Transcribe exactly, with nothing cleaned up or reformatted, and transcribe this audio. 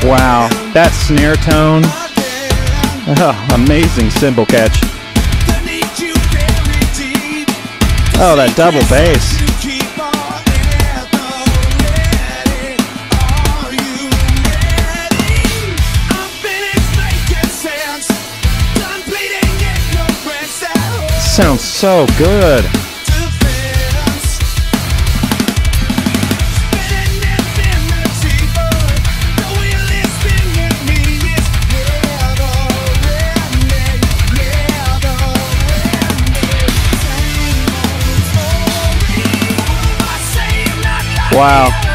Wow, that snare tone. Oh, amazing cymbal catch. Oh, that double bass. Sounds so good. Wow.